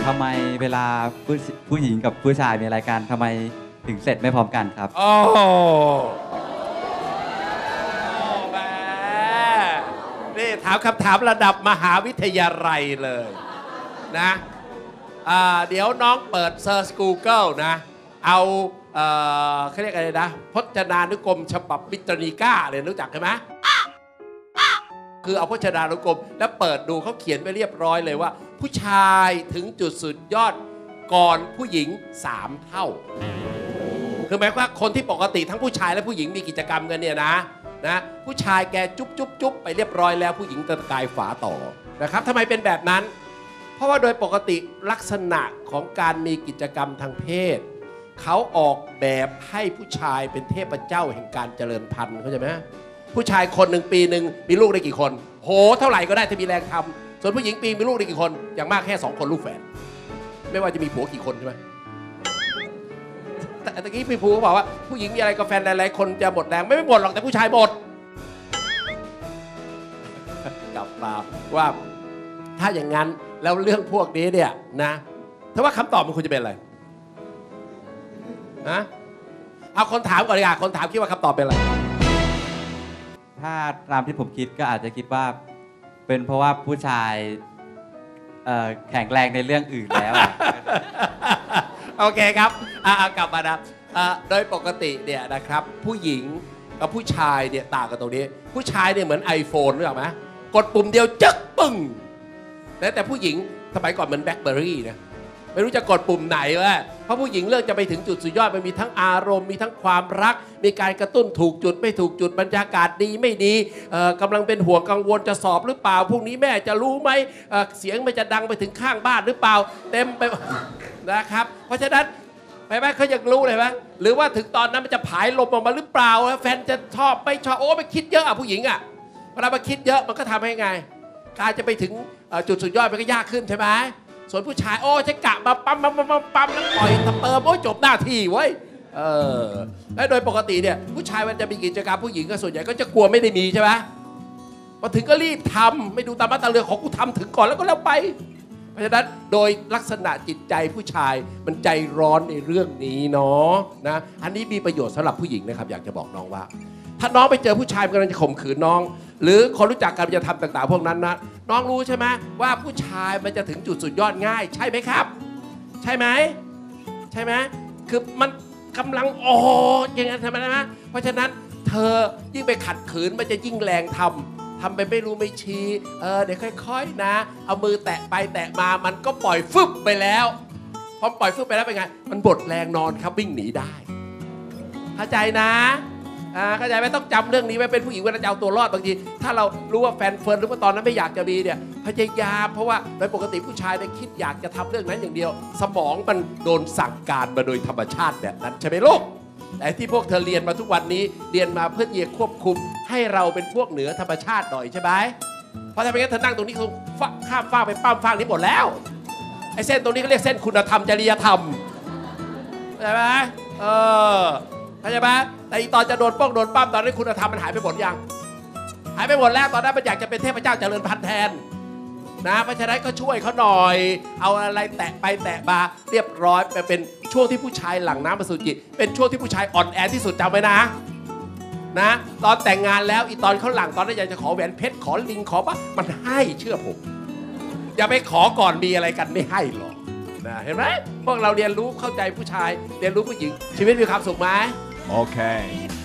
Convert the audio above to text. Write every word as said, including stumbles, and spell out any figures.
ทำไมเวลาผู้ผู้หญิงกับผู้ชายมีอะไรกันทำไมถึงเสร็จไม่พร้อมกันครับโอ้แม่นี่ถามคำถามระดับมหาวิทยาลัยเลยนะเดี๋ยวน้องเปิดเซิร์ช Google นะเอาเอ่อเขาเรียกอะไรนะพจนานุกรมฉบับบิตรนิก้าเลยรู้จักใช่ไหมคือเอาพจนานุกรมแล้วเปิดดูเขาเขียนไว้เรียบร้อยเลยว่าผู้ชายถึงจุดสุดยอดก่อนผู้หญิงสามเท่าคือหมายความว่าคนที่ปกติทั้งผู้ชายและผู้หญิงมีกิจกรรมกันเนี่ยนะนะผู้ชายแกจุ๊บจุ๊บจุ๊บไปเรียบร้อยแล้วผู้หญิงตะกายฝาต่อนะครับทำไมเป็นแบบนั้นเพราะว่าโดยปกติลักษณะของการมีกิจกรรมทางเพศเขาออกแบบให้ผู้ชายเป็นเทพเจ้าแห่งการเจริญพันธุ์เข้าใจไหมผู้ชายคนหนึ่งปีหนึ่งมีลูกได้กี่คนโหเท่าไหร่ก็ได้ถ้ามีแรงทำส่วนผู้หญิงปีมีลูกได้กี่คนอย่างมากแค่สองคนลูกแฝดไม่ว่าจะมีผัวกี่คนใช่ไหมแต่ตะกี้พี่ภูเขาบอกว่าผู้หญิงมีอะไรกับแฟนหลายๆคนจะหมดแรงไม่ไม่หมดหรอกแต่ผู้ชายหมดกลับมาว่าถ้าอย่างนั้นแล้วเรื่องพวกนี้เนี่ยนะถ้าว่าคำตอบมันควรจะเป็นอะไรนะเอาคนถามก่อนดีกว่าคนถามคิดว่าคำตอบเป็นอะไรถ้าตามที่ผมคิดก็อาจจะคิดว่าเป็นเพราะว่าผู้ชายแข็งแรงในเรื่องอื่นแล้วโอเคครับกลับมานะโดยปกติเนี่ยนะครับผู้หญิงกับผู้ชายเนี่ยต่างกันตรงนี้ผู้ชายเนี่ยเหมือน iPhone รู้จักไหมกดปุ่มเดียวจึ๊กปึ้งแต่ผู้หญิงสมัยก่อนเหมือนแบล็คเบอร์รี่นะไม่รู้จะกดปุ่มไหนวะเพราะผู้หญิงเลือกจะไปถึงจุดสุดยอดมันมีทั้งอารมณ์มีทั้งความรักมีการกระตุ้นถูกจุดไม่ถูกจุดบรรยากาศดีไม่ดีกำลังเป็นห่วงกังวลจะสอบหรือเปล่าพรุ่งนี้แม่จะรู้ไหมเสียงมันจะดังไปถึงข้างบ้านหรือเปล่าเต็มไปนะครับเพราะฉะนั้นไปไหมเขาอยากรู้เลยไหมหรือว่าถึงตอนนั้นมันจะผายลมออกมาหรือเปล่าแฟนจะชอบไม่ชอบโอ้ไปคิดเยอะอ่ะผู้หญิงอ่ะเวลามาคิดเยอะมันก็ทำให้ไงการจะไปถึงจุดสุดยอดมันก็ยากขึ้นใช่ไหมส่วนผู้ชายโอ้จะกะมาปั๊มปั๊มปั๊มปั๊มแล้วปล่อยเติมโอ้จบหน้าที่ไว้เออและโดยปกติเนี่ยผู้ชายมันจะมีกิจกรรมผู้หญิงก็ส่วนใหญ่ก็จะกลัวไม่ได้มีใช่ไหมพอถึงก็รีบทำไม่ดูตามมาตราเรือของกูทำถึงก่อนแล้วก็แล้วไปเพราะฉะนั้นโดยลักษณะจิตใจผู้ชายมันใจร้อนในเรื่องนี้เนาะนะอันนี้มีประโยชน์สำหรับผู้หญิงนะครับอยากจะบอกน้องว่าถ้าน้องไปเจอผู้ชายกำลังจะข่มขืนน้องหรือคนรู้จักกันจะทำต่างๆพวกนั้นนะน้องรู้ใช่ไหมว่าผู้ชายมันจะถึงจุดสุดยอดง่ายใช่ไหมครับใช่ไหมใช่ไหมคือมันกำลังโอ้ยังไงทำไมนะเพราะฉะนั้นเธอยิ่งไปขัดขืนมันจะยิ่งแรงทำทำไปไม่รู้ไม่ชี้เออเดี๋ยวค่อยๆนะเอามือแตะไปแตะมามันก็ปล่อยฟึบไปแล้วพอปล่อยฟึบไปแล้วเป็นไงมันบดแรงนอนครับวิ่งหนีได้เข้าใจนะเข้าใจไหมต้องจำเรื่องนี้ไว้เป็นผู้หญิงเวลาจะเอาตัวรอดบางทีถ้าเรารู้ว่าแฟนเฟิร์นหรือว่าตอนนั้นไม่อยากจะมีเนี่ยพยายามเพราะว่าโดยปกติผู้ชายเนี่ยคิดอยากจะทำเรื่องนั้นอย่างเดียวสมองมันโดนสั่งการมาโดยธรรมชาติแบบนั้นใช่ไหมลูกแต่ที่พวกเธอเรียนมาทุกวันนี้เรียนมาเพื่อที่จะควบคุมให้เราเป็นพวกเหนือธรรมชาติหน่อยใช่ไหมเพราะถ้าไม่งั้นเธอนั่งตรงนี้คงข้ามฟากไปปั้มฟากนี้หมดแล้วไอ้เส้นตรงนี้เขาเรียกเส้นคุณธรรมจริยธรรมใช่ไหมเออเข้าใจไหมแต่อีตอนจะโดนป้องโดนปั้มตอนนี้คุณธรรมมันหายไปหมดยังหายไปหมดแล้วตอนนั้นมันอยากจะเป็นเทพเจ้าเจริญพันธุ์แทนนะเพราะฉะนั้นก็ช่วยเขาหน่อยเอาอะไรแตะไปแตะมาเรียบร้อยไปเป็นช่วงที่ผู้ชายหลั่งน้ำอสุจิเป็นช่วงที่ผู้ชายอ่อนแอที่สุดจำไว้นะนะตอนแต่งงานแล้วอีตอนเขาหลั่งตอนนั้นอยากจะขอแหวนเพชรขอลิงขอปะมันให้เชื่อผมอย่าไปขอก่อนมีอะไรกันไม่ให้หรอกนะเห็นไหมพวกเราเรียนรู้เข้าใจผู้ชายเรียนรู้ผู้หญิงชีวิตมีความสุขไหม Okay.